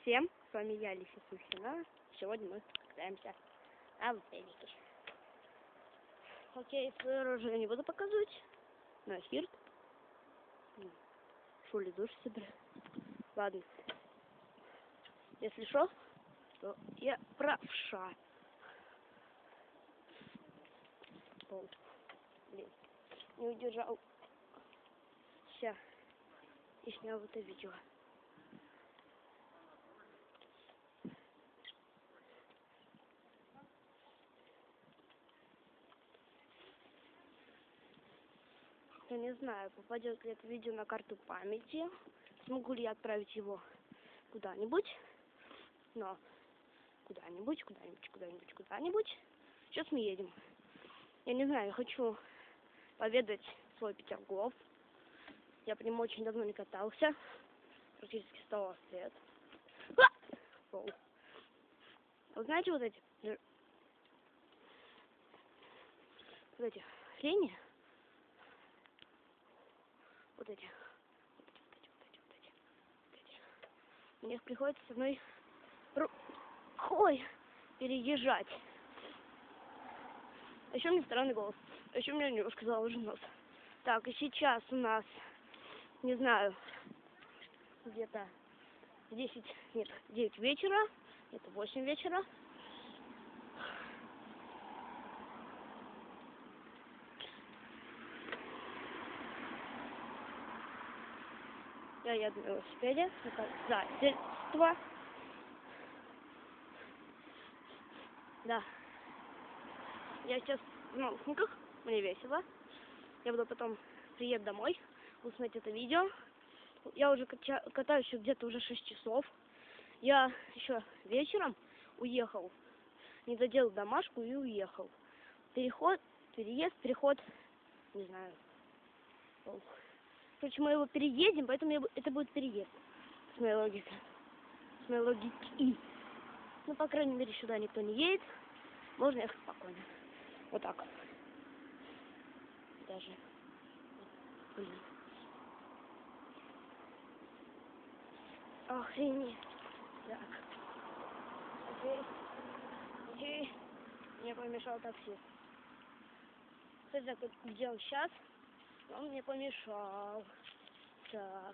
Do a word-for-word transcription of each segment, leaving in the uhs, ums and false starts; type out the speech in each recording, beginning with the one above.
всем, с вами я, Лиса Смехина. Сегодня мы катаемся на велике. Окей, свое оружие не буду показывать. На хирт. Шули душ себе. Ладно. Если что, то я правша. О, блин, не удержал. Сейчас. И снял это видео. Я не знаю, попадет ли это видео на карту памяти, смогу ли я отправить его куда-нибудь, но куда-нибудь, куда-нибудь, куда-нибудь, куда-нибудь. Сейчас мы едем. Я не знаю, я хочу поведать свой Петергоф. Я по нему очень давно не катался, практически сто лет. А! Вы знаете вот эти, вот эти линии? Вот эти, вот эти, вот эти, вот эти, вот эти, вот эти. Мне приходится с одной рукой переезжать. А еще у меня странный голос. А еще у меня немножко заложен нос. Так, и сейчас у нас, не знаю, где-то десять, нет, девять вечера, это восемь вечера. Я еду на велосипеде, доказательства. Да. Я сейчас в наушниках, мне весело. Я буду потом приехать домой, уснуть это видео. Я уже катаюсь где-то уже шесть часов. Я еще вечером уехал, не доделал домашку и уехал. Переход, переезд, переход, не знаю. Короче, мы его переедем, поэтому это будет переезд. С моей логикой. С моей логикой. Ну, по крайней мере, сюда никто не едет. Можно ехать спокойно. Вот так. Даже. Блин. Охренеть. Так. Окей. Окей. Мне помешал таксист. Кстати, где он сейчас? Он мне помешал. Так.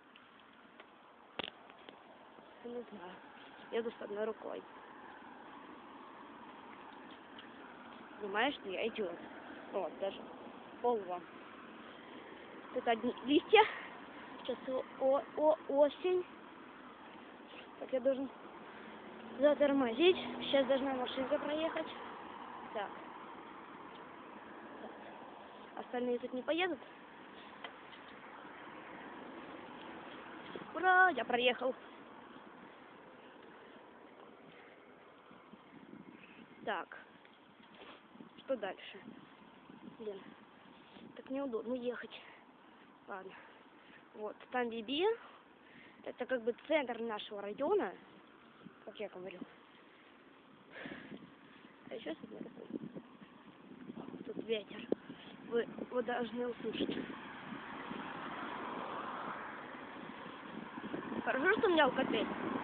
Не знаю. Еду с одной рукой. Понимаешь, что я идиот. Вот, даже пол вам. Тут одни листья. Сейчас о о осень. Так, я должен затормозить. Сейчас должна машинка проехать. Так. Так. Остальные тут не поедут. Ура! Я проехал. Так. Что дальше? Блин. Так неудобно ехать. Ладно. Вот. Там Биби. Это как бы центр нашего района. Как я говорю. А еще с одной рукой. Тут ветер. Вы, вы должны услышать. Хорошо, что у меня алкоголь.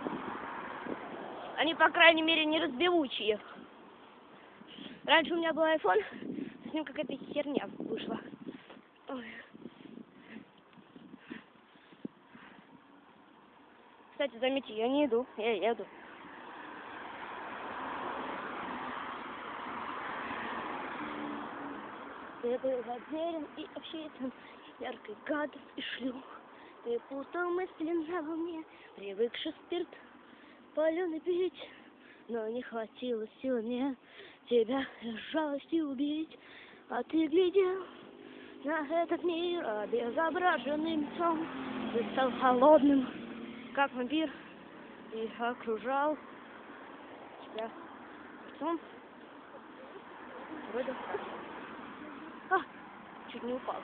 Они, по крайней мере, не разбивучие. Раньше у меня был айфон, с ним какая-то херня вышла. Ой. Кстати, заметьте, я не иду, я еду. Ты был заверен и общителен, яркий гадов и шлюх. Ты путал мысли на волне, привыкший спирт паленый пить. Но не хватило сил мне тебя из жалости убить. А ты глядел на этот мир обезображенным лицом. Ты стал холодным, как вампир, и окружал тебя лицом. Вроде а, чуть не упал.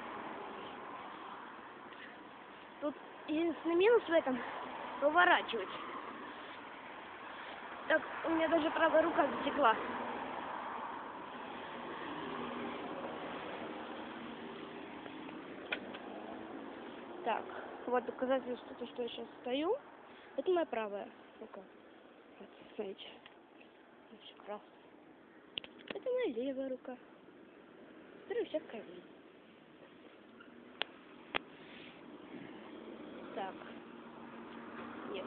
Тут единственный минус в этом — поворачивать. Так, у меня даже правая рука затекла. Так, вот доказательство, то, что я сейчас стою. Это моя правая. Ну-ка. Вот, смотрите. Очень красный. Это моя левая рука. Смотри, вся в крови. Так. Нет.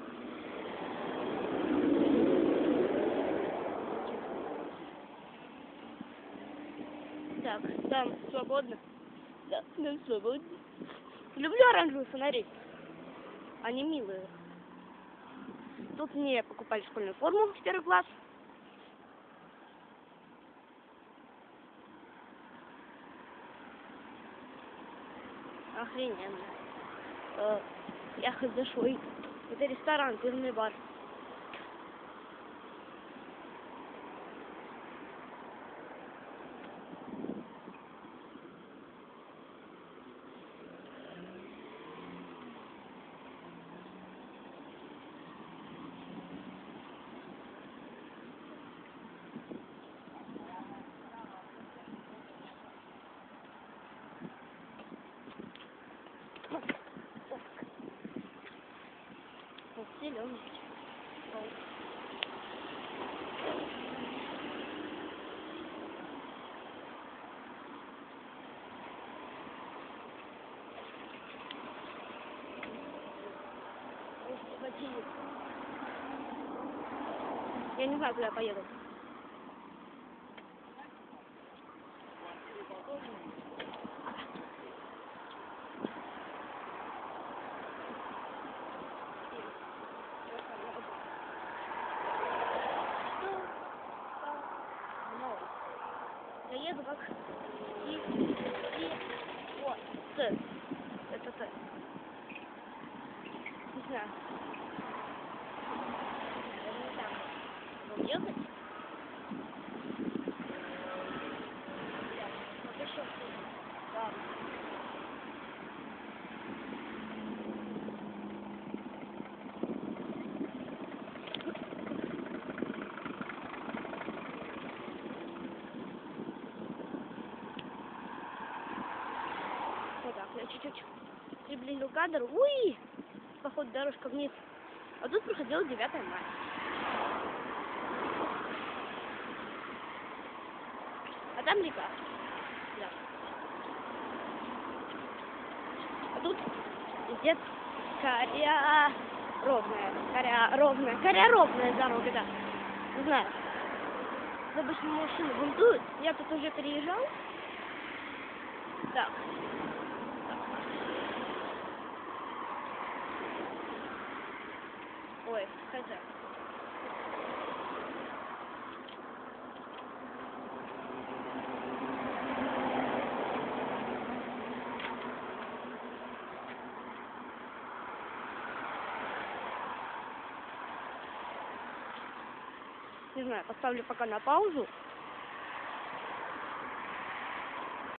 Так, там свободно. Да, да, свободно. Люблю оранжевые фонари. Они милые. Тут мне покупали школьную форму в первый класс. Охрененно. Э, я хоть зашел. Это ресторан, пивный бар. Вот зеленый. Я не знаю, куда я поеду. Я еду как и, и, вот, С. Это С. Не знаю. Это не так. Будем ехать? Вот еще. Да. Вот так, я чуть-чуть приблизил кадр. Уи! Походу дорожка вниз. А тут проходило девятое мая. А там река. Да. А тут везде коря ровная. Коря ровная. Коря ровная дорога, да. Не знаю. Обычно машины бунтуют. Я тут уже переезжал. Так. Ой, хотя. Не знаю, поставлю пока на паузу.